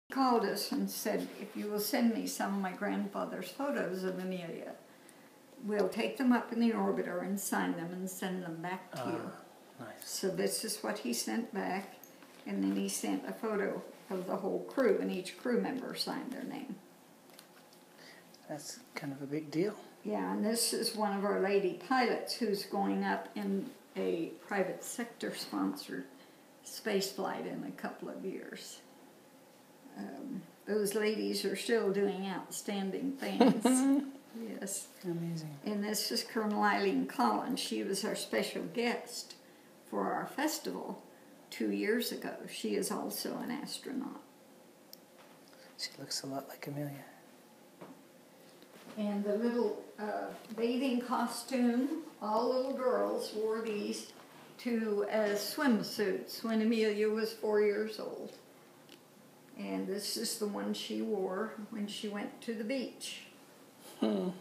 Called us and said, if you will send me some of my grandfather's photos of Amelia, we'll take them up in the orbiter and sign them and send them back to you. Nice. So this is what he sent back, and then he sent a photo of the whole crew, and each crew member signed their name. That's kind of a big deal. Yeah, and this is one of our lady pilots who's going up in a private sector sponsored space flight in a couple of years. Those ladies are still doing outstanding things. Yes. Amazing. And this is Colonel Eileen Collins. She was our special guest for our festival 2 years ago. She is also an astronaut. She looks a lot like Amelia. And the little bathing costume, all little girls wore these to swimsuits when Amelia was 4 years old. And this is the one she wore when she went to the beach. And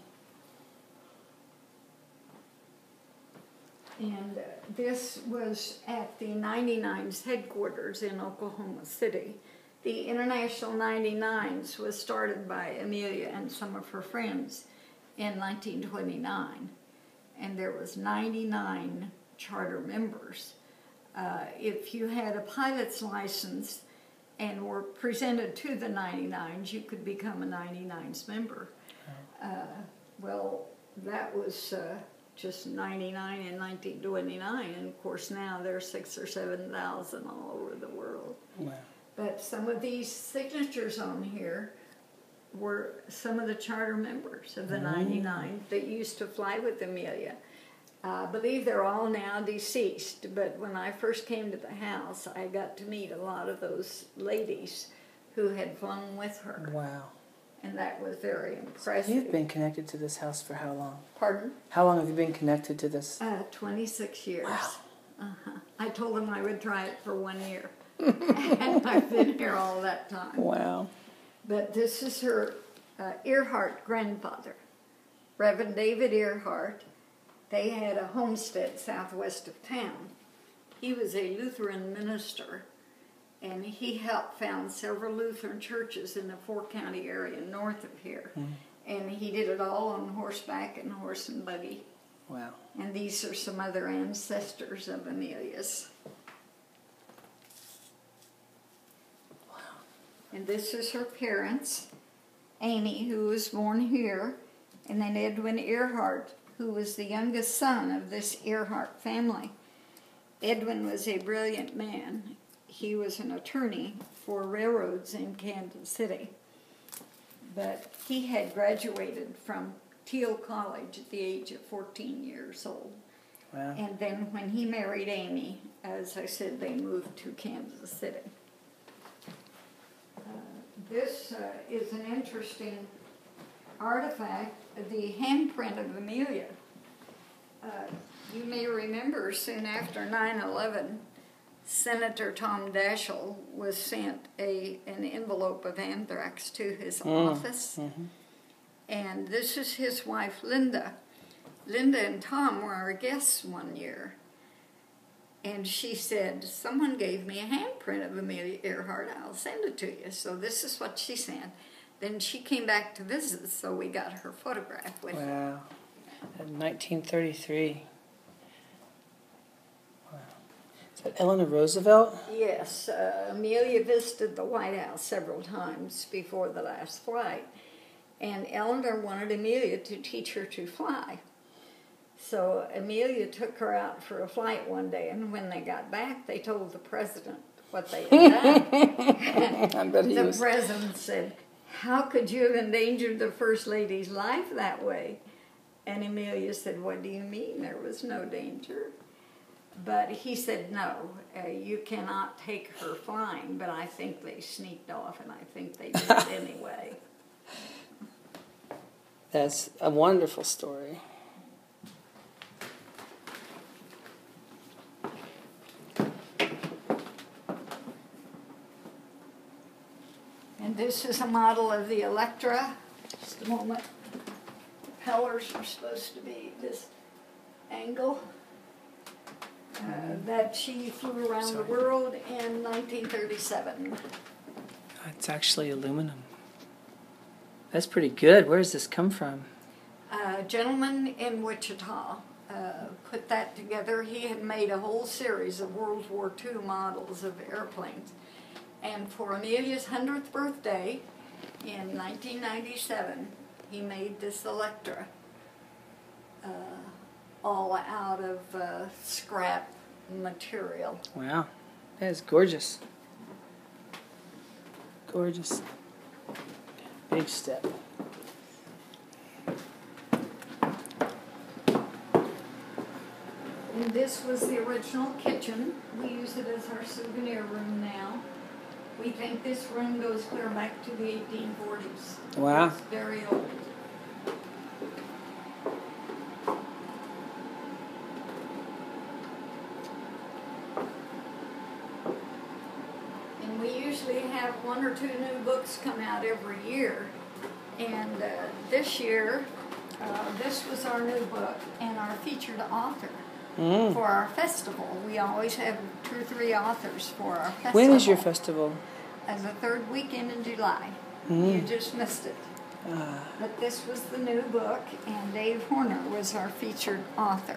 this was at the 99's headquarters in Oklahoma City. The International 99's was started by Amelia and some of her friends in 1929. And there was 99 charter members. If you had a pilot's license and were presented to the 99's, you could become a 99's member. Well, that was just 99 in 1929, and of course now there's 6,000 or 7,000 all over the world. Wow. But some of these signatures on here were some of the charter members of the 99 that used to fly with Amelia. I believe they're all now deceased, but when I first came to the house, I got to meet a lot of those ladies who had flown with her. Wow. And that was very impressive. You've been connected to this house for how long? Pardon? How long have you been connected to this? 26 years. Wow. I told them I would try it for 1 year. And I've been here all that time. Wow. But this is her Earhart grandfather, Reverend David Earhart. They had a homestead southwest of town. He was a Lutheran minister, and he helped found several Lutheran churches in the four-county area north of here. And he did it all on horseback and horse and buggy. Wow. And these are some other ancestors of Amelia's. Wow. And this is her parents, Amy, who was born here, and then Edwin Earhart, who was the youngest son of this Earhart family. Edwin was a brilliant man. He was an attorney for railroads in Kansas City. But he had graduated from Thiel College at the age of 14 years old. Wow. And then when he married Amy, as I said, they moved to Kansas City. This is an interesting artifact, the handprint of Amelia. You may remember soon after 9/11, Senator Tom Daschle was sent an envelope of anthrax to his office. And this is his wife, Linda. Linda and Tom were our guests one year. And she said, someone gave me a handprint of Amelia Earhart. I'll send it to you. So this is what she sent. Then she came back to visit, so we got her photograph with her. Wow. In 1933. Wow. Is that Eleanor Roosevelt? Yes. Amelia visited the White House several times before the last flight. And Eleanor wanted Amelia to teach her to fly. So Amelia took her out for a flight one day, and when they got back, they told the president what they had done. I bet he was. The president said, how could you have endangered the First Lady's life that way? And Amelia said, what do you mean? There was no danger. But he said, no, you cannot take her flying. But I think they sneaked off, and I think they did it anyway. That's a wonderful story. And this is a model of the Electra. Just a moment. The propellers are supposed to be this angle. That she flew around the world in 1937. It's actually aluminum. That's pretty good. Where does this come from? A gentleman in Wichita put that together. He had made a whole series of World War II models of airplanes. And for Amelia's 100th birthday in 1997, he made this Electra all out of scrap material. Wow. That is gorgeous. Gorgeous. Big step. And this was the original kitchen. We use it as our souvenir room now. We think this room goes clear back to the 1840s. Wow. It's very old. And we usually have 1 or 2 new books come out every year. And this year, this was our new book and our featured author. For our festival. We always have 2 or 3 authors for our festival. When is your festival? As the 3rd weekend in July. You just missed it. But this was the new book, and Dave Horner was our featured author.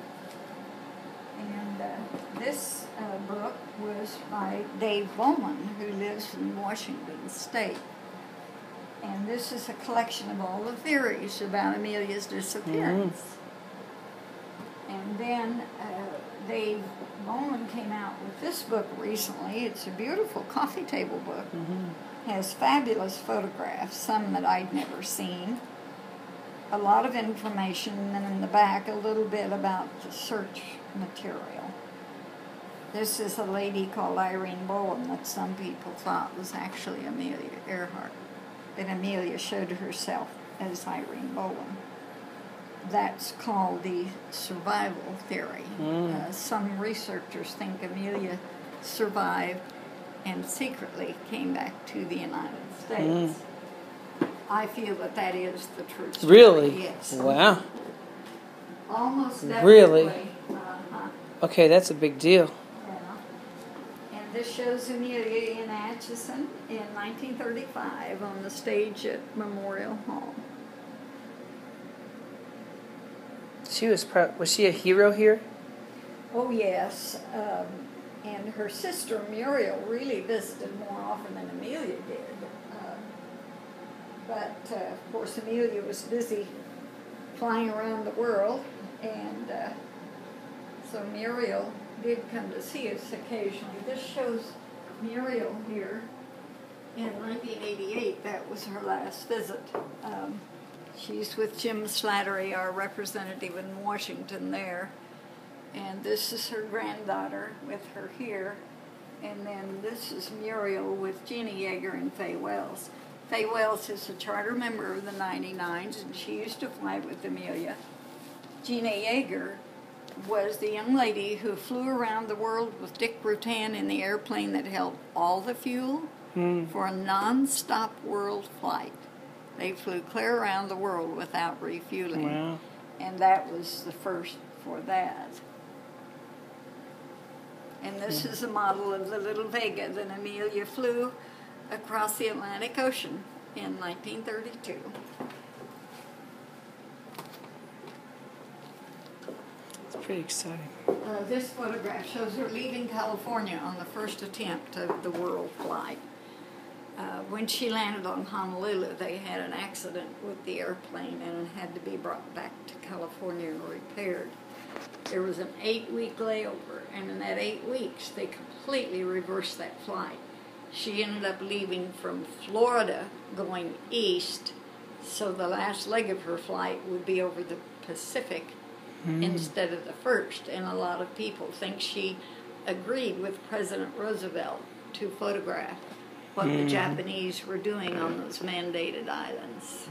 And this book was by Dave Bowman, who lives in Washington State. And this is a collection of all the theories about Amelia's disappearance. And then Dave Bowman came out with this book recently. It's a beautiful coffee table book. Has fabulous photographs, some that I'd never seen. A lot of information, and then in the back a little bit about the search material. This is a lady called Irene Bowen that some people thought was actually Amelia Earhart. But Amelia showed herself as Irene Bowen. That's called the survival theory. Some researchers think Amelia survived and secretly came back to the United States. I feel that that is the true story. Really? Yes. Wow. Almost definitely. Really? Okay, that's a big deal. Yeah. And this shows Amelia in Atchison in 1935 on the stage at Memorial Hall. Was she a hero here? Oh, yes. And her sister Muriel really visited more often than Amelia did. But, of course, Amelia was busy flying around the world, and so Muriel did come to see us occasionally. This shows Muriel here in 1988. That was her last visit. She's with Jim Slattery, our representative in Washington there. And this is her granddaughter with her here. And then this is Muriel with Jeannie Yeager and Faye Wells. Faye Wells is a charter member of the 99s, and she used to fly with Amelia. Jeannie Yeager was the young lady who flew around the world with Dick Rutan in the airplane that held all the fuel for a non-stop world flight. They flew clear around the world without refueling. Wow. And that was the first for that. And this is a model of the little Vega that Amelia flew across the Atlantic Ocean in 1932. It's pretty exciting. This photograph shows her leaving California on the first attempt of the world flight. When she landed on Honolulu, they had an accident with the airplane and it had to be brought back to California and repaired. There was an 8-week layover, and in that 8 weeks, they completely reversed that flight. She ended up leaving from Florida, going east, so the last leg of her flight would be over the Pacific instead of the first. And a lot of people think she agreed with President Roosevelt to photograph what the Japanese were doing on those mandated islands.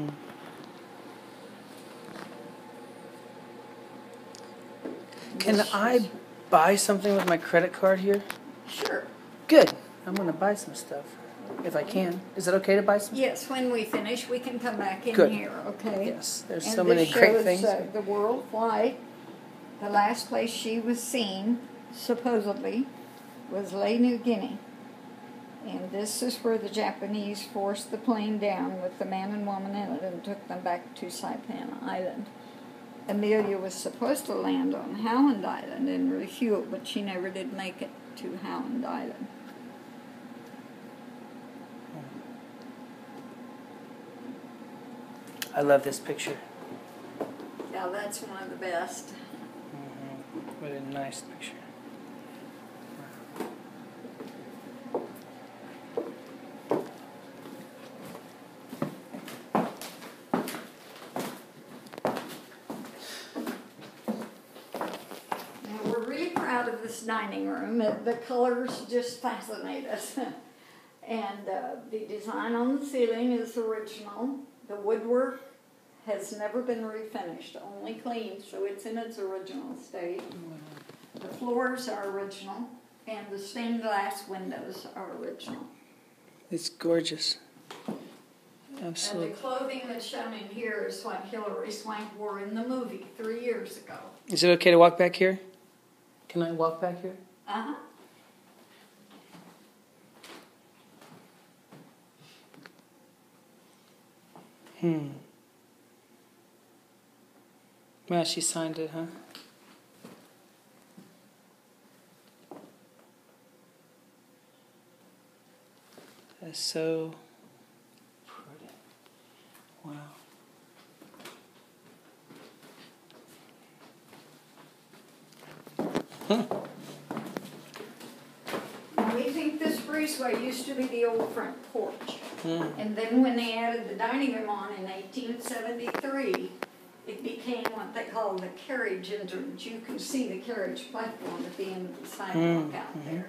Can I buy something with my credit card here? Sure. Good. I'm going to buy some stuff, if I can. Is it okay to buy some? Yes, when we finish, we can come back in Good. here, okay? Yes, there's And so many this great shows, things. The world flight. The last place she was seen, supposedly, was Lae, New Guinea. And this is where the Japanese forced the plane down with the man and woman in it and took them back to Saipan Island. Amelia was supposed to land on Howland Island and refuel, but she never did make it to Howland Island. I love this picture. Yeah, that's one of the best. What a nice picture. Now, we're really proud of this dining room. The colors just fascinate us. And the design on the ceiling is original. The woodwork has never been refinished, only cleaned, so it's in its original state. The floors are original, and the stained glass windows are original. It's gorgeous. And Absolutely. the clothing that's shown in here is what Hilary Swank wore in the movie 3 years ago. Is it okay to walk back here? Can I walk back here? Uh-huh. Well, she signed it, huh? That's so pretty. Wow. We think this breezeway used to be the old front porch. And then when they added the dining room on in 1873, it became what they call the carriage entrance. You can see the carriage platform at the end of the sidewalk out there.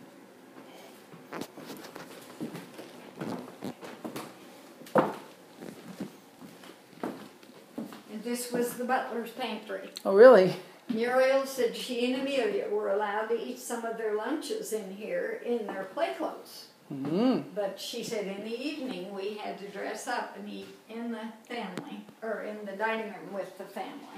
And this was the butler's pantry. Oh, really? Muriel said she and Amelia were allowed to eat some of their lunches in here in their play clothes. But she said in the evening we had to dress up and eat in the family, or in the dining room with the family.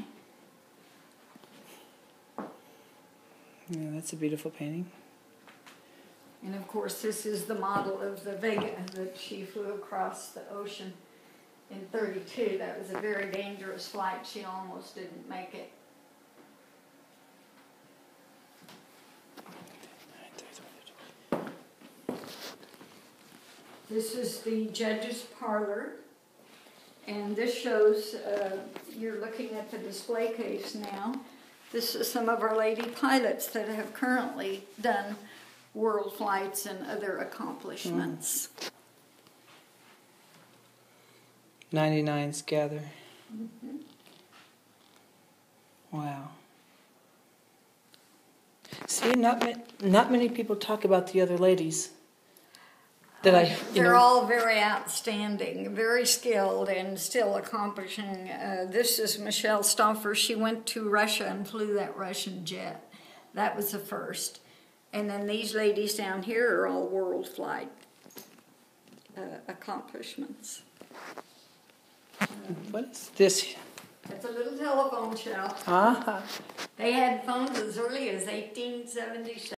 Yeah, that's a beautiful painting. And of course this is the model of the Vega that she flew across the ocean in '32. That was a very dangerous flight. She almost didn't make it. This is the judge's parlor, and this shows, you're looking at the display case now. This is some of our lady pilots that have currently done world flights and other accomplishments. 99s gather. Wow. See, not many people talk about the other ladies. They're all very outstanding, very skilled, and still accomplishing. This is Michelle Stauffer. She went to Russia and flew that Russian jet. That was the first. And then these ladies down here are all world flight accomplishments. What is this? It's a little telephone shelf. Ah. They had phones as early as 1877.